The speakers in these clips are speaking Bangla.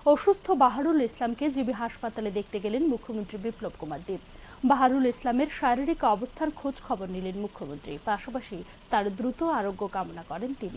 অসুস্থ বাহারুল ইসলামকে জিবি হাসপাতালে দেখতে গেলেন মুখ্যমন্ত্রী বিপ্লব কুমার দেব। বাহারুল ইসলামের শারীরিক অবস্থার খোঁজ খবর নিলেন মুখ্যমন্ত্রী, পাশাপাশি তার দ্রুত আরোগ্য কামনা করেন তিনি।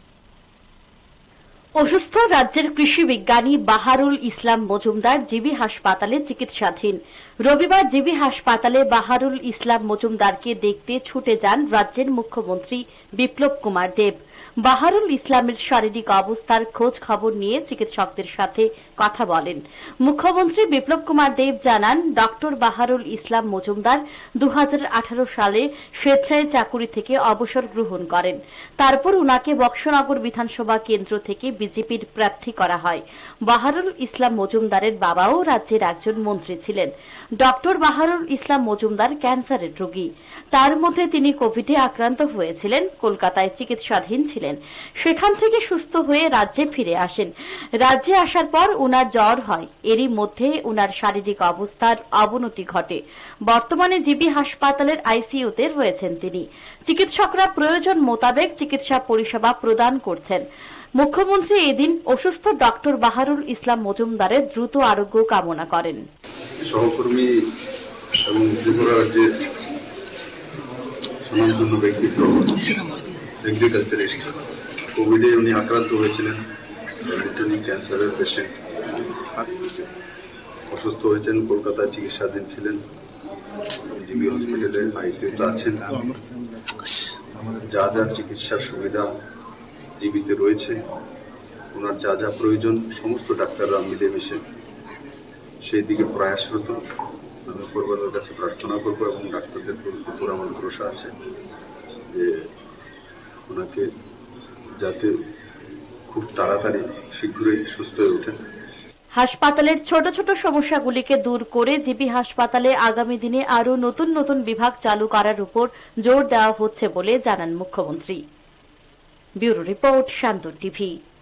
অসুস্থ রাজ্যের কৃষি বিজ্ঞানী বাহারুল ইসলাম মজুমদার জিবি হাসপাতালে চিকিৎসাধীন। রবিবার জিবি হাসপাতালে বাহারুল ইসলাম মজুমদারকে দেখতে ছুটে যান রাজ্যের মুখ্যমন্ত্রী বিপ্লব কুমার দেব। বাহারুল ইসলামের শারীরিক অবস্থার খোঁজ খবর নিয়ে চিকিৎসকদের সাথে কথা বলেন। মুখ্যমন্ত্রী বিপ্লব কুমার দেব জানান, ডক্টর বাহারুল ইসলাম মজুমদার 2018 সালে স্বেচ্ছায় চাকুরি থেকে অবসর গ্রহণ করেন। তারপর উনাকে বক্সনগর বিধানসভা কেন্দ্র থেকে বিজেপির প্রার্থী করা হয়। বাহারুল ইসলাম মজুমদারের বাবাও রাজ্যের একজন মন্ত্রী ছিলেন। ডক্টর বাহারুল ইসলাম মজুমদার ক্যান্সারের রোগী। তার মধ্যে তিনি কোভিডে আক্রান্ত হয়েছিলেন, কলকাতায় চিকিৎসাধীন ছিলেন। সেখান থেকে সুস্থ হয়ে রাজ্যে ফিরে আসেন। রাজ্যে আসার পর উনার জ্বর হয়। এরই মধ্যে উনার শারীরিক অবস্থার অবনতি ঘটে। বর্তমানে জিবি হাসপাতালের আইসিইউতে রয়েছেন তিনি। চিকিৎসকরা প্রয়োজন মোতাবেক চিকিৎসা পরিষেবা প্রদান করছেন। মুখ্যমন্ত্রী এদিন অসুস্থ ডক্টর বাহারুল ইসলাম মজুমদারের দ্রুত আরোগ্য কামনা করেন। সহকর্মী এবং ত্রিপুরা রাজ্যের সুনামধন্য ব্যক্তিত্ব এগ্রিকালচারিস্ট, কোভিডে উনি আক্রান্ত হয়েছিলেন, ক্যান্সারের পেশেন্ট, অসুস্থ হয়েছেন, কলকাতায় চিকিৎসাধীন ছিলেন, জিবি হসপিটালে আইসিইউতে আছেন। যা যা চিকিৎসার সুবিধা জিবিতে রয়েছে, ওনার যা যা প্রয়োজন সমস্ত ডাক্তাররা মিলেমিশে সেই দিকে প্রয়াসরত। আমি উপরওয়ালার কাছে প্রার্থনা করবো এবং ডাক্তারদের উপর আমার ভরসা আছে যে ওনাকে যাতে খুব তাড়াতাড়ি শীঘ্রই সুস্থ হয়ে ওঠেন। হাসপাতালের ছোট ছোট সমস্যাগুলিকে দূর করে জিবি হাসপাতালে আগামী দিনে আরও নতুন নতুন বিভাগ চালু করার উপর জোর দেওয়া হচ্ছে বলে জানান মুখ্যমন্ত্রী। Bureau report, Shantan TV.